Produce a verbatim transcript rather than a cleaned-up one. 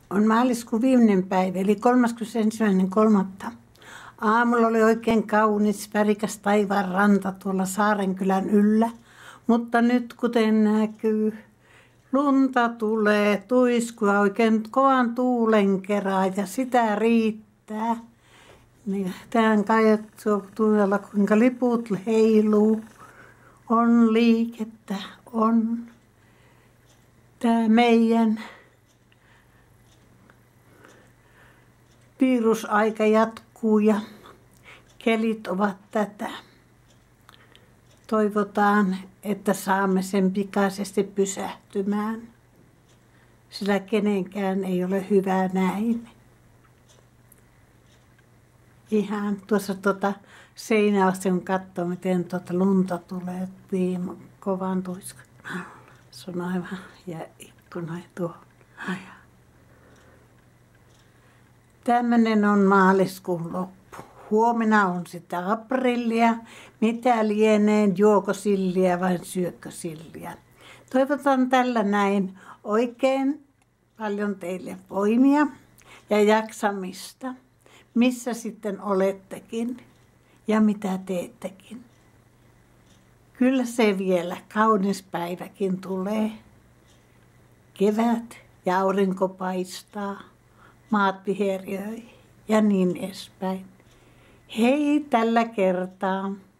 On maaliskuun viimeinen päivä, eli kolmaskymmenesensimmäinen kolmatta. Aamulla oli oikein kaunis, värikäs taivaan ranta tuolla Saarenkylän yllä. Mutta nyt kuten näkyy, lunta tulee, tuiskua oikein kovan tuulen kerran ja sitä riittää. Niin, tämän katsoo tuolla, kuinka liput heiluu. On liikettä, on. Tämä meidän virusaika jatkuu ja kelit ovat tätä. Toivotaan, että saamme sen pikaisesti pysähtymään, sillä kenenkään ei ole hyvä näin. Ihan tuossa tuota seinää vasten kun katsoo, miten tuota lunta tulee viime kovan tuiskan. Se on aivan ja ikkuna tuohon. Tämmöinen on maaliskuun loppu. Huomenna on sitä aprillia. Mitä lienee, juoko silliä vai syökö silliä. Toivotan tällä näin oikein paljon teille voimia ja jaksamista. Missä sitten olettekin ja mitä teettekin. Kyllä se vielä kaunis päiväkin tulee. Kevät ja aurinko paistaa, maat viheriöi ja niin edespäin. Hei tällä kertaa.